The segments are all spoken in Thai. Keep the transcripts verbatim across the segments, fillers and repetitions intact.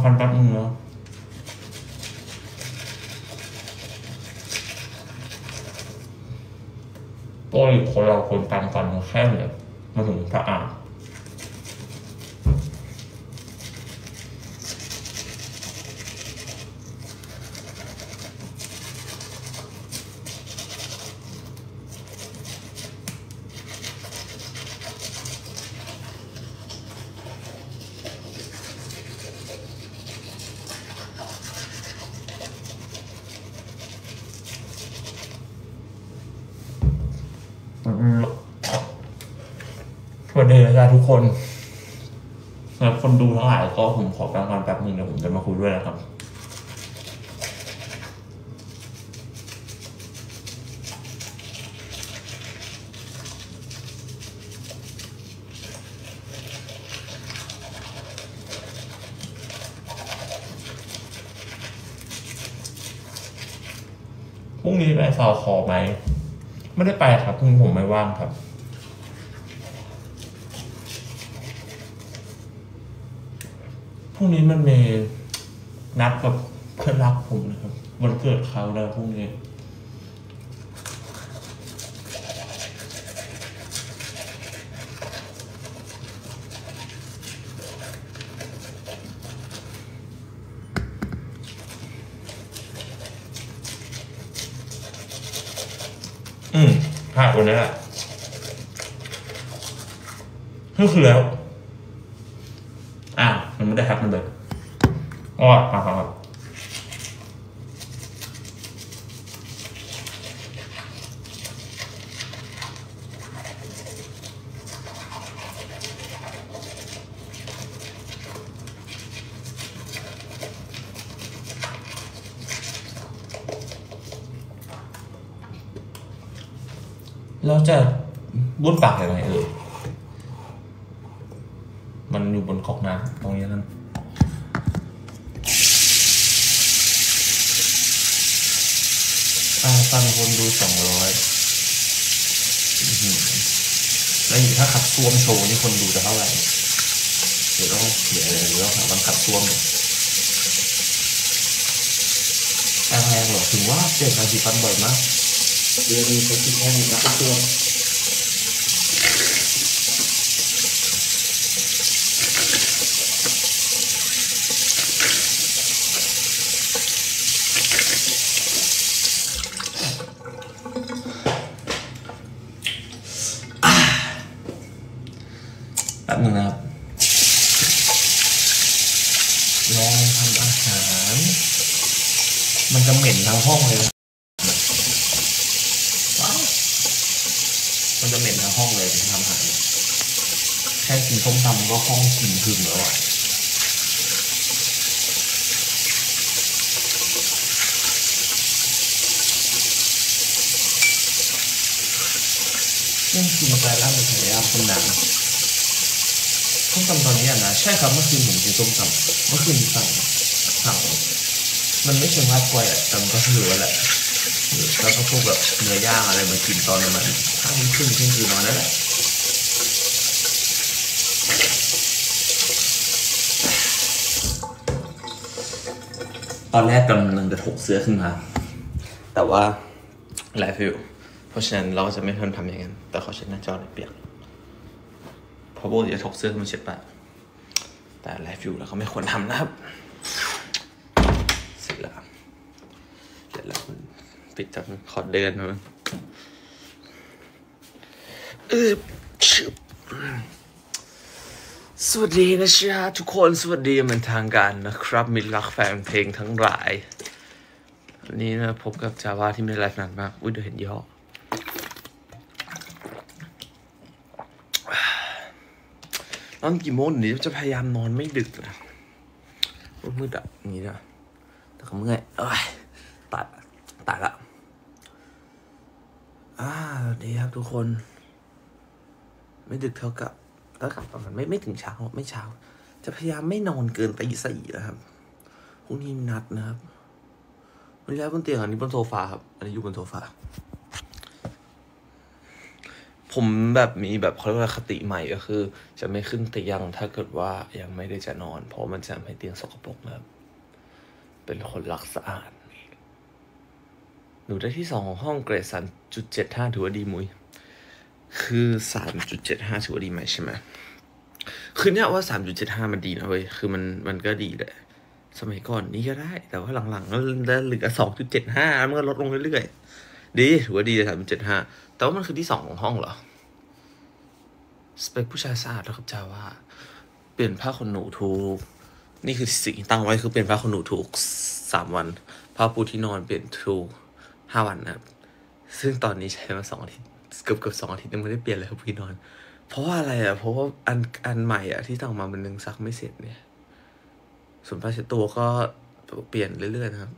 ฟันแป๊บนึงแล้วปกติคนเราคนตามฟันแค่เนี่ยมาถึงสะอาดสวัสดีนะจ๊ะทุกคนสำหรับคนดูทั้งหลายก็ผมขอแป๊บนึงแป๊บนึงเดี๋ยวผมจะมาคุยด้วยนะครับพรุ่งนี้ไปซาวคอไหมไม่ได้ไปครับพรุ่งนี้ผมไม่ว่างครับพรุ่งนี้มันมีนัดกับเพื่อนรักผมนะครับวันเกิดเขาแล้วพรุ่งนี้อืมผ่านวันนี้แหละก็คือแล้วอ่ะมันไม่ได้ครับมันเลยอ๋อมาครับเราจะบ้วนปากยังไงเอ่ยมันอยู่บนขอกน้ำตรงนี้นั่นฟังคนดูสองร้อยแล้วอยู่ถ้าขับซ่วมโชว์นี่คนดูจะเท่าไหร่เดี๋ยวต้องเขียนอะไรหรือว่ามันขับซ่วมแพงหรอถึงว่าเจ็ดนาทีฟันบ่อยมากเดือนนี้เขาคิดแค่นี้นะซ่วมแป๊บนึงนะครับลองทำอาหารมันจะเหม็นทั้งห้องเลยว้าวมันจะเหม็นทั้งห้องเลยที่ทำอาหารแค่กินส้มตำก็ห้องกลิ่นหึงแล้วอ่ะเรื่องกินไปแล้วมันพยายามคนหนักส้มตำตอนนี้นะใช่ครับเมื่อคืนผมกินส้มตำเมื่อคืนสั่งสั่งมันไม่เชิงว่าป่วยอ่ะแต่มันก็เหลือแหละแล้วก็พวกแบบเนื้อย่างอะไรมากินตอนนั้นมันห้าโมงครึ่งเที่ยงคืนนอนนั่นแหละตอนแรกกำลังจะถกเสื้อขึ้นมาแต่ว่าไลฟ์อยู่เพราะฉะนั้นเราจะไม่ทำทำอย่างนั้นแต่เขาเช็ดหน้าจอเลยเปียกเพราะโบจะถกเสื้อมันเช็ดปะแต่ไลฟ์อยู่แล้วเขาไม่ควรทำนะครับเสร็จแล้วเสร็จแล้วปิดจากขอเดินมาเออสวัสดีนะจ๊ะทุกคนสวัสดีเป็นทางการนะครับมิตรรักแฟนเพลงทั้งหลายวันนี้นะพบกับจาว่าที่ไม่ได้ไลฟ์นานมากอุ้ยเดี๋ยวเห็นย่อตอนกี่โมงนี้จะพยายามนอนไม่ดึกนะมืดอ่ะอย่างนี้นะแต่ก็เมื่อยเอ้ยตัดตัดละอ่าดีครับทุกคนไม่ดึกเท่ากับเท่ากับประมาณไม่ไม่ถึงเช้าไม่เช้าจะพยายามไม่นอนเกินตีสี่นะครับพรุ่งนี้นัดนะครับวันนี้แล้วบนเตียงอันนี้บนโซฟาครับอันนี้อยู่บนโซฟาผมแบบมีแบบเขาเรียกว่าคติใหม่ก็คือ จะไม่ขึ้นเตียงถ้าเกิดว่ายังไม่ได้จะนอน เพราะมันจะทำให้เตียงสกปรกนะครับเป็นคนรักสะอาดหนูได้ที่สองของห้องเกรดสามจุดเจ็ดห้าถือว่าดีมุ้ยคือสามจุดเจ็ดห้าถือว่าดีไหมใช่ไหมคือเนี่ยว่าสามจุดเจ็ดห้ามันดีนะเว้ยคือมันมันก็ดีแหละสมัยก่อนนี่ก็ได้ แต่ว่าหลังๆก็เหลือสองจุดเจ็ดห้ามันก็ลดลงเรื่อยๆดีถือว่าดีสามจุดเจ็ดห้าแต่ว่ามันคือที่สองของห้องเหรอสเปคผู้ชายสะอาดแล้วครับจาว่าเปลี่ยนผ้าขนหนูทุกนี่คือสิ่งตั้งไว้คือเปลี่ยนผ้าขนหนูทุกสามวันผ้าปูที่นอนเปลี่ยนทุกห้าวันนะครับซึ่งตอนนี้ใช้มาสองอาทิตย์เกือบเกือบสองอาทิตย์ยังไม่ได้เปลี่ยนเลยครับพี่นอนเพราะว่าอะไรอ่ะเพราะว่าอันอันใหม่อ่ะที่สั่งมามันนึงซักไม่เสร็จเนี่ยส่วนผ้าเช็ดตัวก็เปลี่ยนเรื่อยๆนะครับ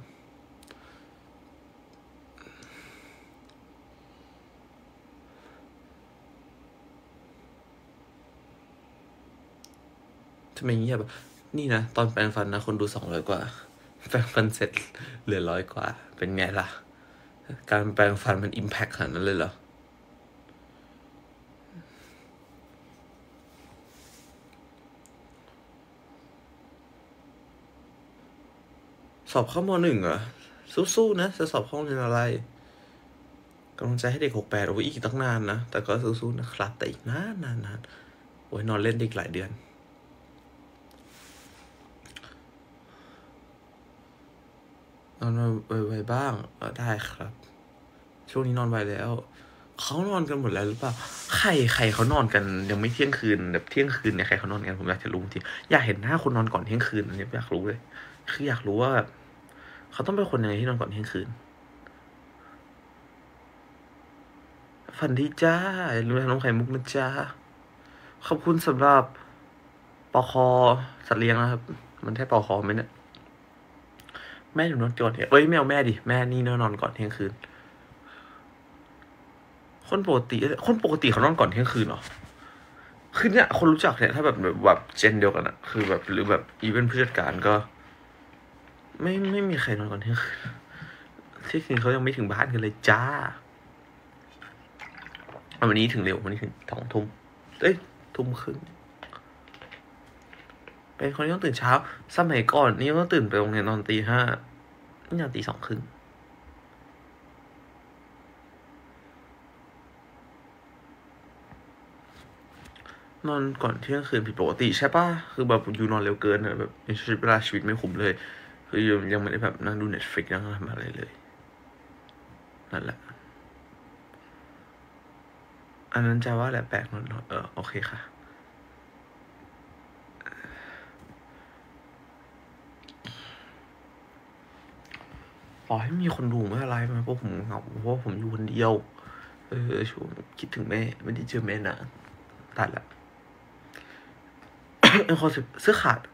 ทำไมเงียบอ่ะนี่นะตอนแปรงฟันนะคนดูสองร้อยกว่าแปรงฟันเสร็จเหลือร้อยกว่าเป็นไงล่ะการแปรงฟันมันอิมแพคขนาดนั้นเลยเหรอสอบเข้ามหนึ่งเหรอสู้ๆนะจะสอบเข้าเรียนอะไรกำลังใจให้เด็กหกแปดโอ้ยอีกตั้งนานนะแต่ก็สู้ๆนะครับแต่อีกนานนานนานโอ้ยนอนเล่นได้อีกหลายเดือนนอนไวๆบ้างก็ได้ครับช่วงนี้นอนไวแล้วเขานอนกันหมดแล้วหรือเปล่าใครใครเขานอนกันยังไม่เที่ยงคืนแบบเที่ยงคืนเนี่ยใครเขานอนกันผมอยากจะรู้จริงอยากเห็นหน้าคนนอนก่อนเที่ยงคืนอันนี้อยากรู้เลยคืออยากรู้ว่าแบบเขาต้องเป็นคนยังไงที่นอนก่อนเที่ยงคืนฝันดีจ้ารู้แล้วน้องไข่มุกนะจ้าขอบคุณสำหรับปอคอสัตว์เลี้ยงนะครับมันใช่ปอคอไหมเนี่ยแม่หนูนอนก่อนเนี่ยเอ้ยไม่เอาแม่ดิแม่นี่นอนก่อนเที่ยงคืนคนปกติคนปกติเขานอนก่อนเที่ยงคืนเหรอคือเนี่ยคนรู้จักเนี่ยถ้าแบบแบบเจนเดียวกันอะคือแบบหรือแบบอีเวนต์ผู้จัดการก็ ไม่ไม่มีใครนอนก่อนเที่ยงคืนเที่ยงคืนเขายังไม่ถึงบ้านกันเลยจ้าวันนี้ถึงเร็ววันนี้ถึงสองทุ่มเอ้ยทุ่มครึ่งเป็นคนที่ต้องตื่นเช้าสมัยก่อนนี่ต้องตื่นไปโรงเรียนตอนตีห้านี่ยังตีสองครึ่งนอนก่อนเที่ยงคืนผิดปกติใช่ป่ะคือแบบอยู่นอนเร็วเกินอะแบบใช้เวลาชีวิตไม่คุ้มเลยคือยังไม่ได้แบบนั่งดู Netflix นั่งทำอะไรเลยนั่นแหละอันนั้นจะว่าแหละแปลกนอนเออโอเคค่ะต่อให้มีคนดูไม่อะไรไหมเพราะผมเหงาเพราะผมอยู่คนเดียวเออช่วงคิดถึงแม่ไม่ได้เจอแม่นานตัดละเออคอนเซ็ปต์เสื้อขาด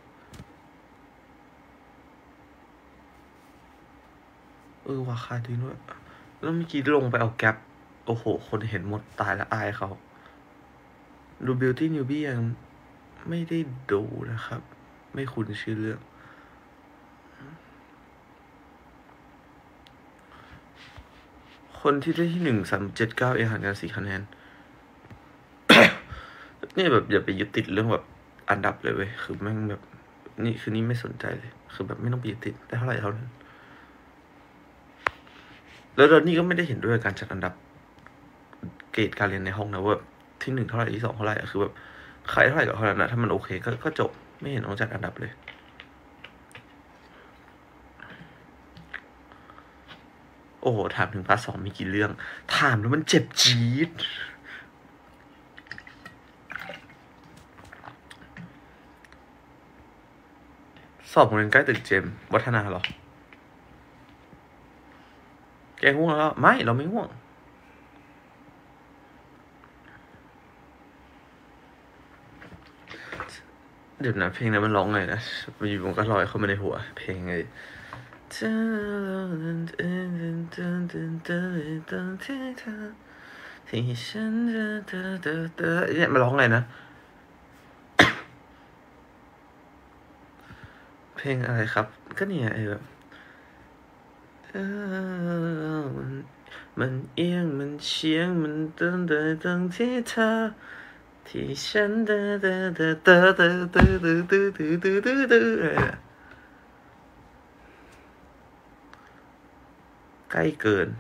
เออว่าขาดจริงด้วยแล้วเมื่อกี้ลงไปเอาแก๊ปโอ้โหคนเห็นหมดตายละอายเขาดู Beauty Newbie ยังไม่ได้ดูนะครับ ไม่คุ้นชื่อเรื่องคนที่ได้ที่หนึ่งสามเจ็ดเก้าเองห่างกันสี่คะแนน เนี่ยแบบอย่าไปยึดติดเรื่องแบบอันดับเลยเว้ยคือแม่งแบบนี่คือนี่ไม่สนใจเลยคือแบบไม่ต้องไปยึดติดได้เท่าไหร่เท่านั้นแล้วตอนนี้ก็ไม่ได้เห็นด้วยการจัดอันดับเกรดการเรียนในห้องนะว่าที่หนึ่งเท่าไหร่ที่สองเท่าไหร่อะคือแบบใครเท่าไหร่กับเท่านั้นนะถ้ามันโอเคก็ก็จบไม่เห็นต้องจัดอันดับเลยโอ้โหถามถึงพาร์ทสองมีกี่เรื่องถามแล้วมันเจ็บจี๊ดสอบโรงเรียนใกล้ตึกเจมวัฒนาเหรอแกง่วงแล้วไม่เราไม่ง่วงเดี๋ยวนะเพลงนั้นมันร้องไงนะอยู่มันก็ลอยเข้ามาในหัวเพลงไงที่ฉันเนี่ยมันร้องไงนะเพลงอะไรครับก็เนี่ยไอ้แบบมันเอียงมันเฉียงมันเดินเดินตรงที่เธอที่ฉันเดินเดินเดินเดินเดินเดินเดินเดินเดินเดินเดินเดินใกล้เกิน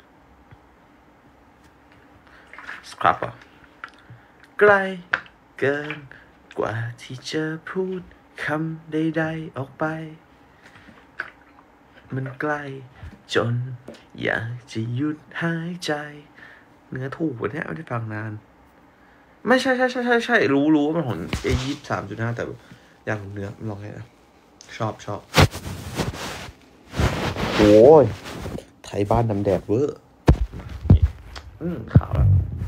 สครับอ่ะใกล้เกินกว่าที่จะพูดคำใดๆออกไปมันใกล้จนอยากจะหยุดหายใจเนื้อถูกวะเนี่ยไม่ได้ฟังนานไม่ใช่ใช่ใช่ใช่ใช่รู้รู้ว่ามันของเอยี่สามจุดห้าแต่อยากรู้เนื้อลองไงนะชอบชอบโอ้ยไทยบ้านดำแดดเวอร์อืมขาวแล้ว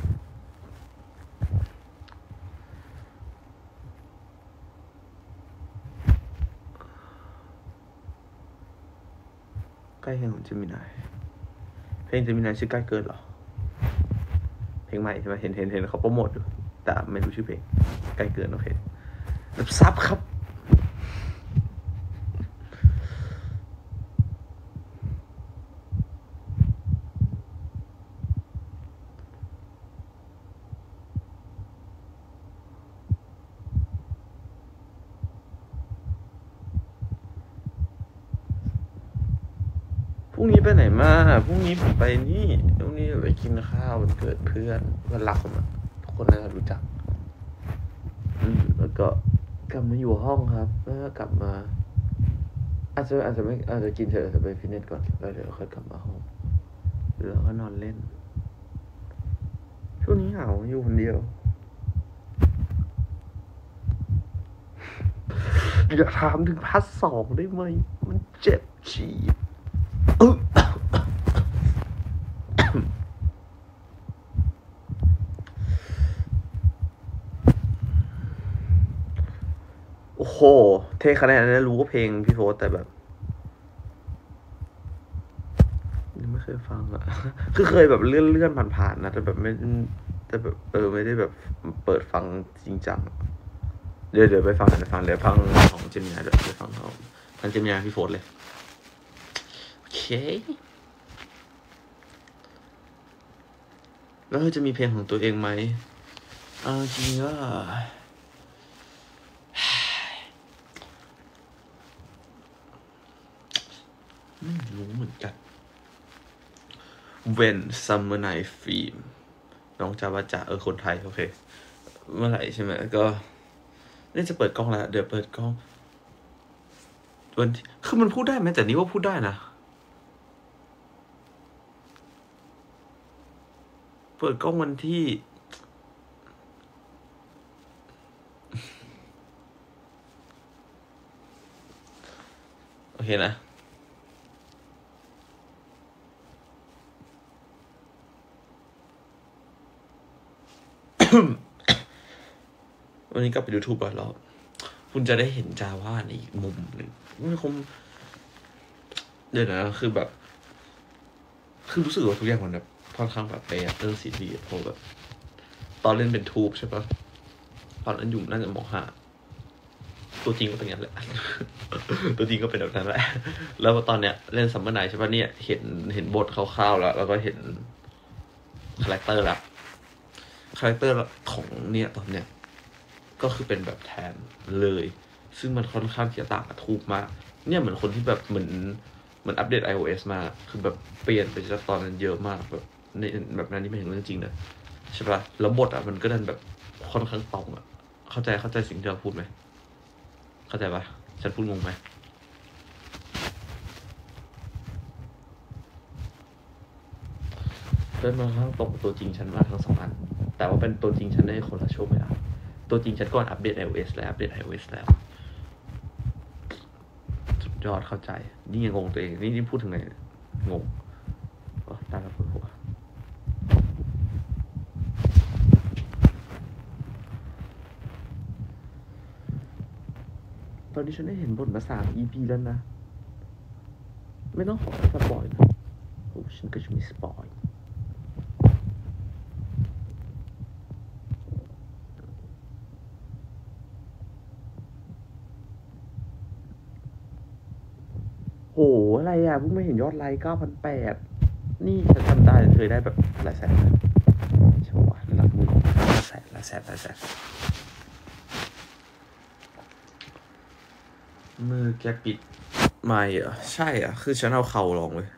ใกล้เคียงของเจมินายเพลงเจมินายชื่อใกล้เกินเหรอเพลงใหม่ใช่ไหมเห็นเห็นเห็นเขาโปรโมทอยู่แต่ไม่รู้ชื่อเพลงใกล้เกินโอเครับซับครับพรุ่งนี้ไปไหนมาพรุ่งนี้ผมไปนี่พรุ่งนี้ไปกินข้าววันเกิดเพื่อนเพื่อนรักผมอะทุกคนน่าจะรู้จักอืมแล้วก็กลับมาอยู่ห้องครับแล้วก็กลับมาอาจจะอาจจะไม่อาจจะกินเสร็จอาจจะไปฟิตเนสก่อนแล้วเดี๋ยวค่อยกลับมาห้องแล้วก็นอนเล่นช่วงนี้เหงาอยู่คนเดียวอย่าถามถึงพาร์ทสองได้ไหมมันเจ็บฉี่โอ้โหเทคะแนนนะรู้ว่าเพลงพี่โฟสแต่แบบยังไม่เคยฟังอ่ะคือเคยแบบเลื่อนเลื่อนผ่านๆนะแต่แบบไม่แต่แบบเออไม่ได้แบบเปิดฟังจริงจังเดี๋ยวเดี๋ยวไปฟังเดี๋ยวฟังเดี๋ยวฟังของเจมินาเดี๋ยวไปฟังของฟังเจมินาพี่โฟสเลยโอเคแล้วจะมีเพลงของตัวเองไหมเอาจริงก็ไม่รู้เหมือนกัน When Summer Night Film น้องจาวาจะเออคนไทยโอเคเมื่อไหร่ใช่ไหมก็นี่จะเปิดกล้องแล้วเดี๋ยวเปิดกล้องวันคือมันพูดได้ไหมแต่นี่ว่าพูดได้นะเปิดกล้องวันที่โอเคนะวันนี้กลับไปดูทูบก่อนแล้วคุณจะได้เห็นจาว่าในอีกมุมหนึ่งไม่คงเดี๋ยวนะคือแบบคือรู้สึกว่าทุกอย่างมันแบบค่อนข้างแบบเป๊ะเรื่องซีรีส์เพราะแบบตอนเล่นเป็นทูบใช่ปะตอนนั้นอยู่น่าจะมห้าตัวจริงก็เป็นอย่างนั้นแหละ ตัวจริงก็เป็นแบบนั้นแหละแล้วตอนเนี้ยเล่นซัมเมอร์ไนท์ใช่ปะเนี่ยเห็นเห็นบทคร่าวๆแล้วแล้วก็เห็นคาแรคเตอร์ละคาแรคเตอร์ของเนี่ยตอนเนี้ยก็คือเป็นแบบแทนเลยซึ่งมันค่อนข้างจะต่างกับทูบมากเนี่ยเหมือนคนที่แบบเหมือนเหมือนอัปเดต iOS มาคือแบบเปลี่ยนไปจากตอนนั้นเยอะมากแบบในแบบนั้นนี่ไม่เห็นเรื่องจริงนะใช่ปะแล้วบทอ่ะมันก็ดันแบบค่อนข้างตรงอ่ะเข้าใจเข้าใจสิ่งที่เราพูดไหมเข้าใจปะฉันพูดงงไหมเพื่อนมาข้างตรงตัวจริงฉันมาทั้งสองอันแต่ว่าเป็นตัวจริงฉันในคนละช่วงเวลาตัวจริงฉันก่อนอัปเดต iOS แล้วอัปเดต iOS แล้วสุดยอดเข้าใจนี่ยังงงตัวเองนี่นี่พูดถึงไงงงอ๋อตายแล้วปวดหัวตอนนี้ฉันได้เห็นบทมาสาม อี พี แล้วนะไม่ต้องขอสปอยนะโอ้ฉันก็จะมีสปอยโหอะไรอ่ะเพิ่งไม่เห็นยอดไลค์เก้าพันแปดนี่ฉันทำได้เธอได้แบบหลายแสนใช่ป่ะหลักหมื่นหลายแสนหลายแสนหลายแสนมือแกปิดไม่เหรอใช่อ่ะคือฉันเอาเข่าลองเลย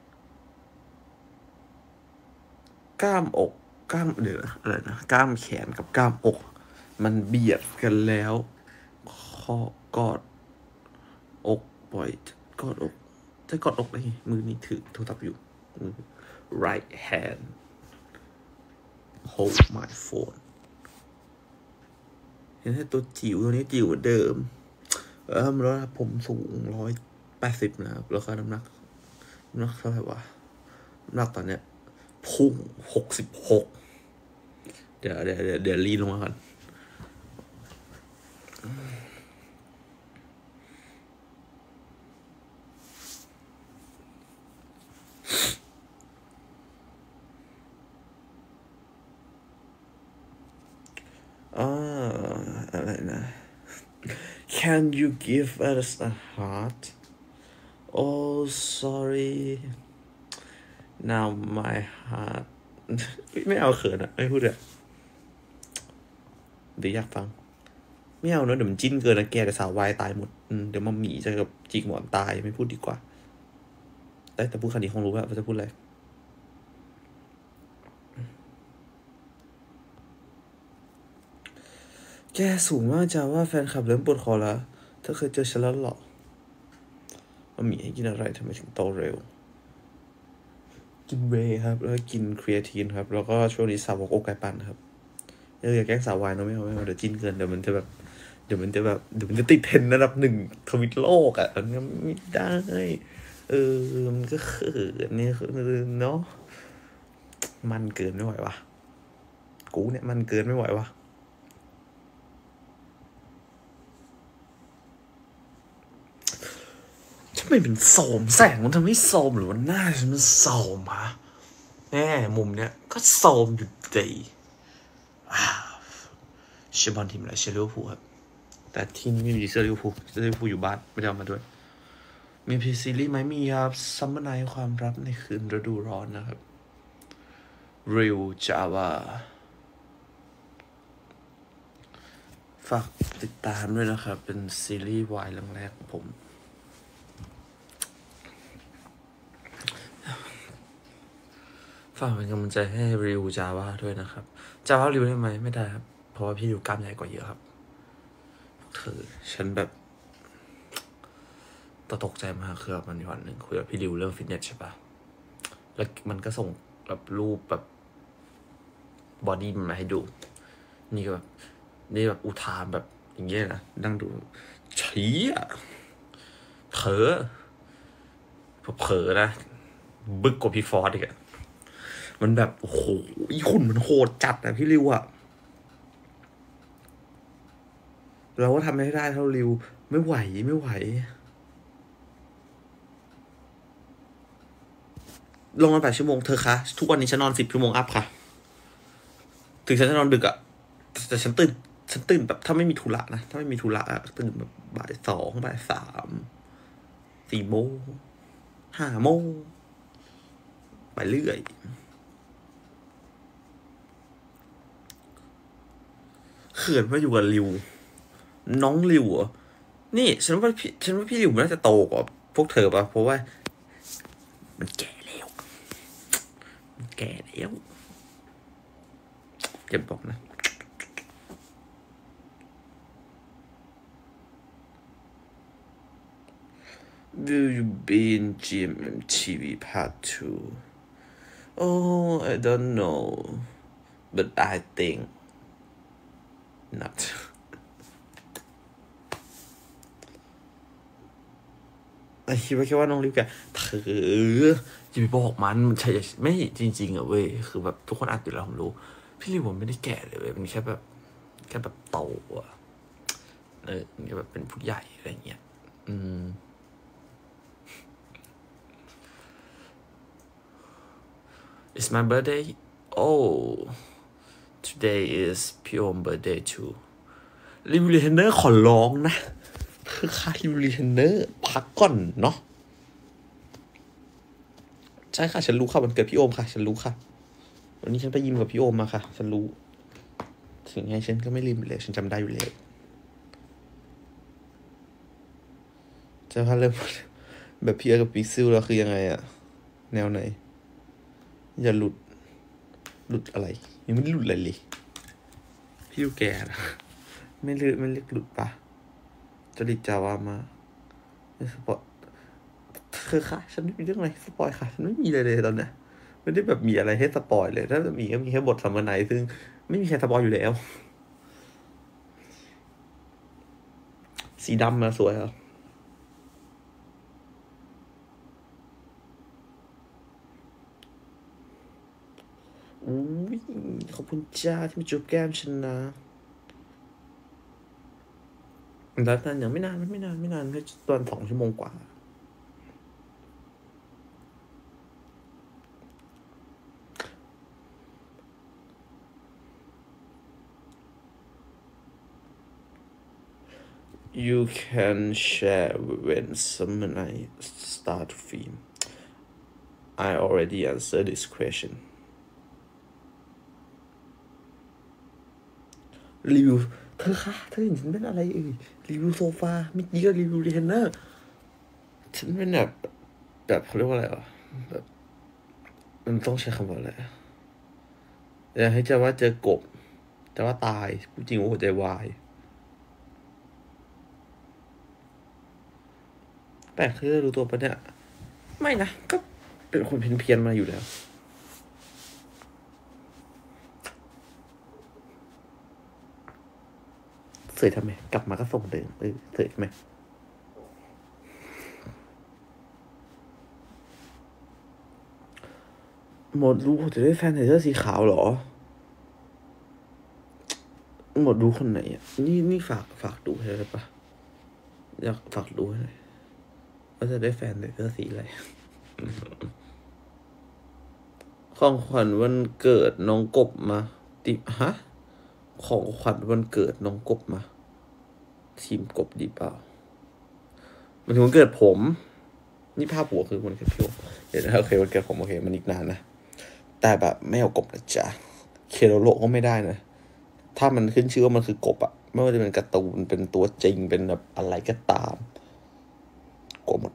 กล้ามอกกล้ามเดี๋ยวอะไรนะกล้ามแขนกับกล้ามอกมันเบียดกันแล้วข้อกอดอกปล่อยกอดอกจะกอดอกได้ไงมือนี้ถือโทรศัพท์อยู่มือ right hand hold my phone เห็นไหมตัวจิ๋วตัวนี้จิ๋วเหมือนเดิมเออแล้วผมสูงร้อยแปดสิบนะครับแล้วก็น้ำหนักน้ำหนักเท่าไหร่วะน้ำหนักตอนเนี้ยพุ่งหกสิบหกเดี๋ยวเดี๋ยวเดี๋ยวรีลงมาก่อนอ่าอะไรนะ Can you give us a heart Oh sorry now my heart ไม่เอาเขินอะไม่พูดอะเดี๋ยวอยากฟังไม่เอาเนอะเดี๋ยวมันจิ้นเกินนะแกแต่สาววายตายหมดเดี๋ยวมาหมีจะกับจิกหมอนตายไม่พูดดีกว่าแต่แต่พูดคำนี้คงรู้ว่าจะพูดอะไรแกสูงมากจ้าว่าแฟนคลับเริ่มปวดคอแล้วเธอเคยเจอฉันแล้วหรอมาหมีให้กินอะไรทำไมถึงโตเร็วกินเวย์ครับแล้วกินครีเอทีนครับแล้วก็ช่วงนี้สาวกอกไก่ปั่นครับเอออย่าแกล้งสาววายนะไม่เอาไม่เอาเดี๋ยวจิ้นเกินเดี๋ยวมันจะแบบเดี๋ยวมันจะแบบเดี๋ยวมันจะติดเทรนด์ระดับหนึ่งทวิตโลกอ่ะมันไม่ได้เออมันก็เขินเนี่ยเนาะมันเกินไม่ไหววะกูเนี่ยมันเกินไม่ไหววะทำไมเป็นโสมแสงมันทำให้โสมหรือว่าหน้าฉันมันโสมฮะแน่มุมเนี้ยก็โสมอยู่ดีเชียร์บอลทีมอะไรเชียร์ลิเวอร์พูลครับแต่ที่นี่ไม่มีเสื้อลิเวอร์พูลเสื้อลิเวอร์พูลอยู่บ้านไม่ได้เอามาด้วยมีพีซีรีส์ไหมมีครับซัมเมอร์ไนท์ความลับในคืนฤดูร้อนนะครับริวจาวาฝากติดตามด้วยนะครับเป็นซีรีส์วายเรื่องแรกของผมฝากเป็นกำลังใจให้ริวจาวาด้วยนะครับจาวาริวได้ไหมไม่ได้ครับเพราะว่าพี่ริวกล้ามใหญ่กว่าเยอะครับเธอฉันแบบตกใจมากคือมันมีวันหนึ่งคุยกับพี่ริวเรื่องฟิตเนสใช่ปะแล้วมันก็ส่งแบบรูปแบบบอดี้มันมาให้ดูนี่ก็แบบนี่แบบอุทานแบบอย่างเงี้ยนะนั่งดูชี้อ่ะเผลอเผลอนะบึกกว่าพี่ฟอร์ดอีกอะมันแบบโอ้โหหุ่นมันโหดจัดนะพี่ริวอะเราก็ทำไม่ได้เท่าริวไม่ไหวไม่ไหวลงมาแปดชั่วโมงเธอคะทุกวันนี้ฉันนอนสิบชั่วโมงอัพค่ะถึงฉันจะนอนดึกอะแต่ฉันตื่นฉันตื่นแบบถ้าไม่มีธุระนะถ้าไม่มีธุระอะตื่นแบบบ่ายสองบ่ายสามสี่โมงห้าโมงไปเรื่อยเขินมาอยู่กับริวน้องริวอ่ะนี่ฉันว่าพี่ฉันว่าพี่ริวมันน่าจะโตกว่าพวกเธอป่ะเพราะว่ามันแก่แล้วมันแก่แล้วอย่าบอกนะWill you be in Gym เอ็ม ที วี Part two? Oh, I don't know, but I think not. แต่คิดว่าแค่ว่าน้องริวแกเธอจะไปบอกมันมันใช่ไม่จริงๆอ่ะเว้ยคือแบบทุกคนอาจจะเราผมรู้พี่ริวผมไม่ได้แก่เลยเว้ยมันแค่แบบแค่แบบโตอ่ะเออมันแบบเป็นผู้ใหญ่อะไรเงี้ยอืมIt's my birthday. Oh, today isพี่โอม birthday too. ริวรีเทนเนอร์ขอร้องนะคือค่าริวรีเทนเนอร์พักก่อนเนาะใจช่ค่ะฉันรู้ค่ะวันเกิดพี่โอมค่ะฉันรู้ค่ะวันนี้ฉันไปยิมกับพี่โอมมาค่ะฉันรู้ถึงไงฉันก็ไม่ลืมเลยฉันจำได้อยู่แล้วจะพาเริ่มแบบพี่เอกับพิกซิลแล้วคือยังไงอะแนวไหนอย่าหลุดหลุดอะไรยังไม่ได้หลุดอะไรเลยพี่ดูแก่นะไม่เลือกไม่เรียกหลุดปะจริตจาวามาสปอร์ตเธอค่ะฉันไม่มีเรื่องอะไรสปอยค่ะฉันไม่มีเลยเลยตอนเนี้ยไม่ได้แบบมีอะไรให้สปอยเลยถ้าจะมีก็มีแค่บทสัมมนาซึ่งไม่มีใครสปอยอยู่แล้วสีดำมาสวยเหรออุ้ยขอบคุณจ้าที่มาจูบแก้มฉันนะแล้วนานอย่างไม่นานไม่นานไม่นานแค่ตอนสองชั่วโมงกว่าYou can share when someone I start to film. I already answered this question. รีวิวเธอคะเธอเห็นฉันเป็นอะไรเอ่ยรีวิวโซฟาไม่ดีก็รีวิวรีเทนเนอร์ฉันเป็นแบบแบบเขาเรียกว่าอะไรอ่ะแบบมันต้องใช้คำว่าอะไรอยากให้จะว่าเจอกบจะว่าตายพูดจริงว่าหัวใจวายแปลกคือรู้ตัวปะเนี่ยไม่นะก็เป็นคนเพี้ยนๆมาอยู่แล้วเสยทำไมกลับมาก็ส่งเดิมเออเสยทำไมหมดรู้จะได้แฟนใส่เสื้อสีขาวเหรอหมดรู้คนไหนอ่ะนี่นี่ฝากฝากดูให้ได้ปะอยากฝากดูให้หน่อยว่าจะได้แฟนใส่เสื้อสีอะไรของขวัญวันเกิดน้องกบมาติฮะของขวัญวันเกิดน้องกบมาทีมกบดีเปล่ามันถึงวันเกิดผมนี่ภาพหัวคือวันเกิดพี่โอเดี๋ยวนะโอเควันเกิดผมโอเคมันอีกนานนะแต่แบบไม่เอากบนะจ๊ะเคโรโลก็ไม่ได้นะถ้ามันขึ้นชื่อว่ามันคือกบอะไม่ว่าจะเป็นการ์ตูนเป็นตัวจริงเป็นแบบอะไรก็ตามกบหมด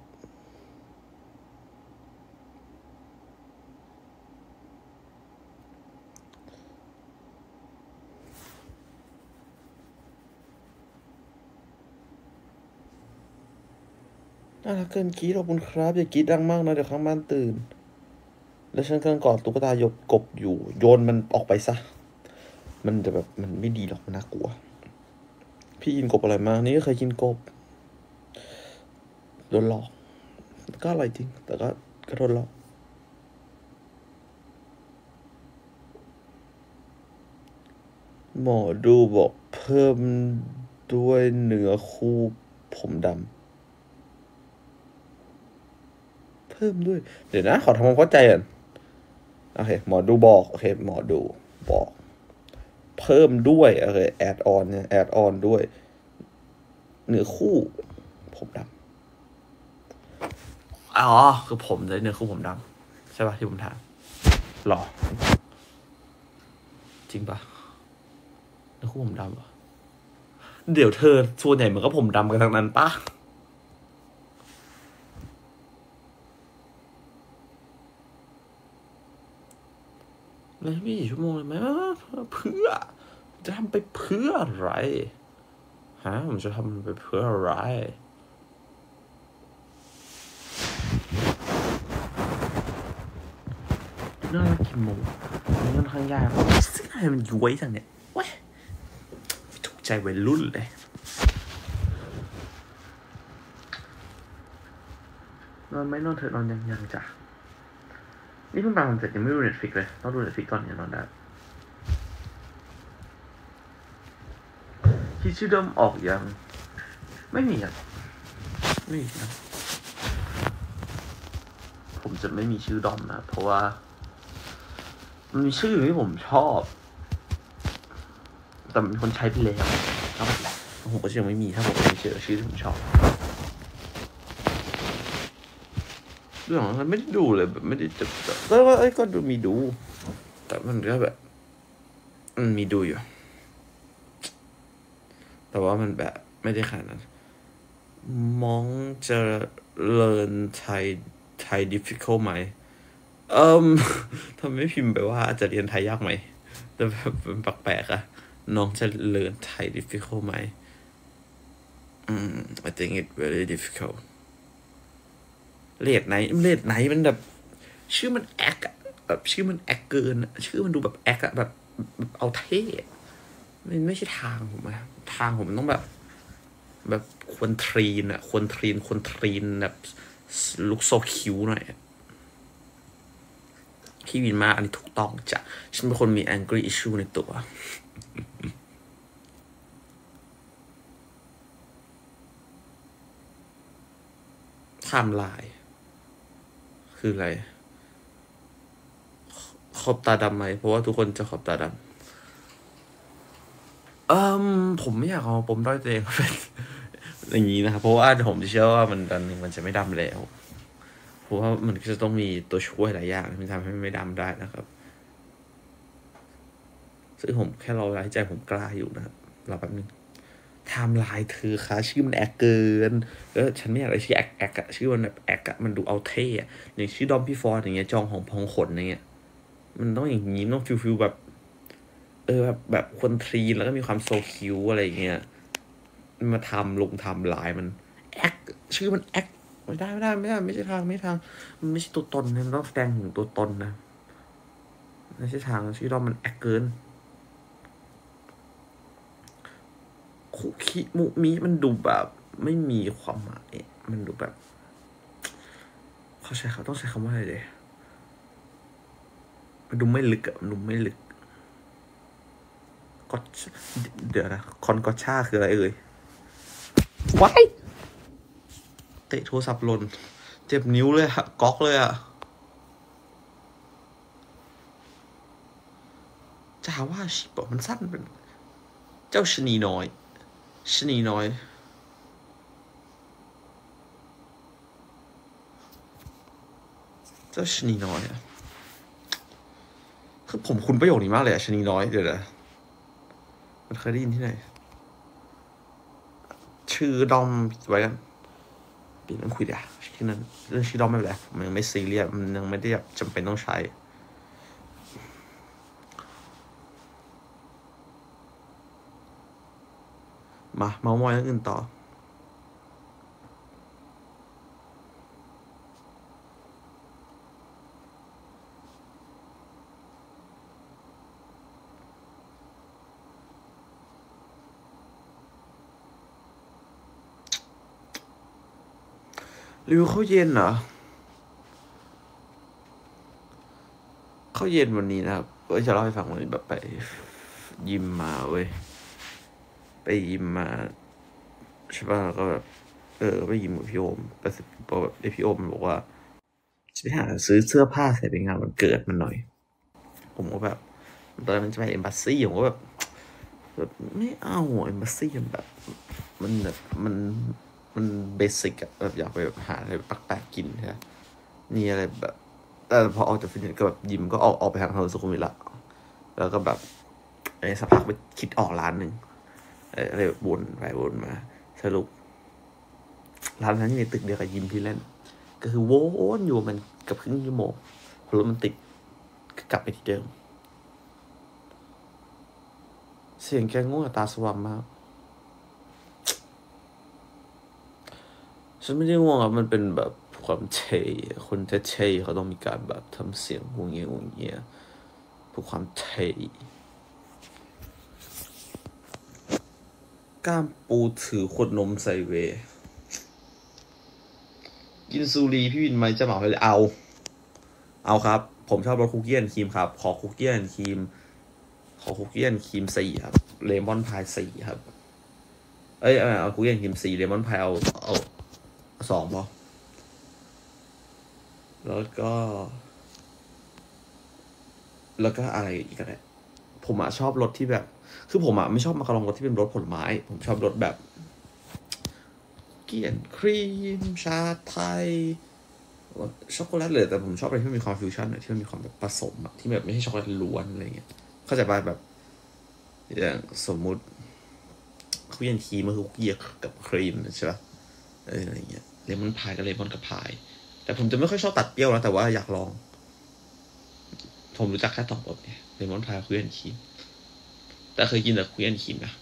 น่ารักเกินกรี๊ดขอบคุณครับอย่ากรี๊ดดังมากนะเดี๋ยวข้างบ้านตื่นแล้วฉันกำลังกอดตุ๊กตายกกบอยู่โยนมันออกไปซะมันจะแบบมันไม่ดีหรอกมันน่ากลัวพี่กินกบอร่อยมากนี่ก็เคยกินกบโดนหลอกก็อร่อยจริงแต่ก็ก็โดนหลอกหมอดูบอกเพิ่มด้วยเนื้อคู่ผมดำเพิ่มด้วยเดี๋ยวนะขอทำความเข้าใจก่อนโอเคหมอดูบอกโอเคหมอดูบอกเพิ่มด้วยโอเคแอดออนเนี่ยแอดออนด้วยเนื้อคู่ผมดำอ๋อคือผมเลยเนื้อคู่ผมดำใช่ป่ะที่ผมถามหรอจริงป่ะเนื้อคู่ผมดำเหรอเดี๋ยวเธอส่วนใหญ่มันก็ผมดำกันทั้งนั้นป่ะเลยไม่กี่ชั่วโมงเลยไหมเพื่อจะทำไปเพื่ออะไรฮะผมจะทำไปเพื่ออะไรน่ารักกี่โมงมันค่อนข้างยากซึ่งอะไรมันย้วยจังเนี่ยว้ยถูกใจวัยรุ่นเลยนอนไม่นอนเถอะนอนยังยังจ้ะนี่เพิ่งไปคอนเสิร์ตยังไม่ดู Netflix เลยต้องดู Netflix ก่อนเนี่ยนอนได้ที่ชื่อดมออกยังไม่มีอ่ะไม่มีนะผมจะไม่มีชื่อดอมนะเพราะว่ามันมีชื่อที่ผมชอบแต่มีคนใช้ไปแล้วก็ไม่เป็นไรผมก็ยังไม่มีถ้าผมไม่เจอชื่อที่ผมชอบเรื่องนั้นไม่ได้ดูเลยแบบไม่ได้จะก็ก็เอ้ยก็ดูมีดู แต่มันก็แบบมันมีดูอยู่ แต่ว่ามันแบบไม่ได้ขนาดนั้นมองจะเรียนไทยไทย difficult ไหมเอ่มทำไมไม่พิมพ์ไปว่าจะเรียนไทยยากไหมแต่แบบเป็นแปลกๆอะน้องจะเรียนไทย difficult ไหมอืม I think it very difficult เลดไหนเลดไหนมันแบบชื่อมันแอคอะแบบชื่อมันแอคเกินอะชื่อมันดูแบบแอคอะแบบแบบเอาเท่มันไม่ใช่ทางผมอะทางผมต้องแบบ แบบควรทรีนอะควรทรีนควรทรีนแบบลุกโซคิวหน่อยพี่วินมาอันนี้ถูกต้องจ้ะฉันเป็นคนมี angry issue ในตัวไทม์ไลน์คืออะไรขอบตาดำไหมเพราะว่าทุกคนจะขอบตาดำเอ่มผมไม่อยากเอาปมด้อยตัวเองเป็นอย่างนี้นะครับเพราะว่าผมเชื่อว่ามันตอนนึงมันจะไม่ดำแล้วเพราะว่ามันก็จะต้องมีตัวช่วยหลายอย่างที่ทำให้ไม่ดำได้นะครับซึ่งผมแค่รอหายใจผมกล้าอยู่นะครับรอแป๊บนึงไทม์ไลน์เธอคะชื่อมันแอคเกินแล้วฉันไม่อยากได้ชื่อแอคแอคอะชื่อมันแบบแอคอะมันดูเอาเท่อะอย่างชื่อดอมพี่ฟอร์ดอย่างเงี้ยจองของพองขนอย่างเงี้ยมันต้องอย่างนี้ต้องฟิลฟิลแบบเออแบบแบบคนทรีนแล้วก็มีความโซคิวอะไรอย่างเงี้ยมาทำลงทำลายมันแอคชื่อมันแอคไม่ได้ไม่ได้ไม่ได้ไม่ใช่ทางไม่ทางมันไม่ใช่ตัวตนมันต้องแสดงถึงตัวตนนะไม่ใช่ทางชื่อดอมมันแอคเกินคุคิมุมิมันดูแบบไม่มีความหมายมันดูแบบเขาใช้เขาต้องใช้คำว่าอะไรเลยมันดูไม่ลึกอะมันดูไม่ลึกก็เดี๋ยวนะคอนกอชาคืออะไรเอ่ยว้ายเตะโทรศัพท์หล่นเจ็บนิ้วเลยอะก๊อกเลยอะจะหาว่าชิบะมันสั้นเป็นเจ้าชนีน้อยชนีน้อยเจ้าชนีน้อยอะคือผมคุ้นประโยคนี้มากเลยอะชนีน้อยเดี๋ยวนะมันเคยได้ยินที่ไหนชื่อดอมไว้กันเปลี่ยนเรื่องคุยเดี๋ยวชื่อนั้นเรื่องชื่อดอมไม่เป็นไรมันยังไม่ซีเรียสมันยังไม่ได้แบบจำเป็นต้องใช้มาเมาส์มอยเรื่องอื่นต่อรีวิวข้าวเย็นเหรอข้าวเย็นวันนี้นะครับเอ้ยจะเล่าให้ฟังวันนี้แบบไปยิมมาเว้ยไปยิมมาใช่ป่ะแล้วก็แบบเออไปยิมกับพี่โอมแต่พอแบบไอพี่โอมมันบอกว่าจะไปหาซื้อเสื้อผ้าใส่ไปงานวันเกิดมันหน่อยผมก็แบบตอนนั้นมันจะไปเอมบัสซี่ผมก็แบบแบบไม่เอาเอมบัสซี่มันแบบมันแบบมันมันเบสิกอะแบบอยากไปแบบหาอะไรแปลกๆกินใช่ไหมนี่อะไรแบบแต่พอออกจากฟิตเนสก็แบบยิมก็ออกออกไปทางถนนสุขุมวิทละแล้วก็แบบไอ้สักพักไปคิดออกร้านหนึ่งอะไรแบบวนไปวนมาสรุปร้านนั้นอยู่ในตึกเดียวกับยิมที่เล่นก็คือวนอยู่มันกับครึ่งชั่วโมงพอรถมันติดก็กลับไปที่เดิมเสียงแกง่วงตาสว่างมากฉันไม่ได้ง่วงอ่ะมันเป็นแบบความเท่คนเท่ๆเขาต้องมีการแบบทำเสียงงวงเงี้ยงวงเงี้ยเพื่อความเท่ก้ามปูถือขวดนมใส่เวกินซูรีพี่วินไหมจะเหมาไปเลยเอาเอาครับผมชอบรสคุกกี้แอนด์ครีมครับขอคุกกี้แอนด์ครีมขอคุกกี้แอนด์ครีมสี่ครับเลมอนพายสี่ครับเอ้ยเอาคุกกี้แอนด์ครีมสี่เลมอนพายเอาเอาสองพอแล้วก็แล้วก็อะไรอีกก็ได้ผมอะชอบรสที่แบบคือผมอะไม่ชอบมาการองรสที่เป็นรสผลไม้ผมชอบรสแบบเกี๊ยนครีมชาไทยช็อกโกแลตเลยแต่ผมชอบอะไรที่มันมีความฟิวชั่นหน่อยที่มันมีความแบบผสมอะที่แบบไม่ใช่ช็อกโกแลตล้วนอะไรเงี้ยเข้าใจป่ะแบบอย่างสมมุติคุกกี้ครีมมันคือคุกกี้กับครีมใช่ป่ะเอออะไรเงี้ยเลมอนพายกับเลมอนกับพายแต่ผมจะไม่ค่อยชอบตัดเปรี้ยวนะแต่ว่าอยากลองผมรู้จักแค่สองแบบเนี่ยเลมอนพายคุกกี้ครีมแต่เคยกินแต่คุกกี้ครีมนะ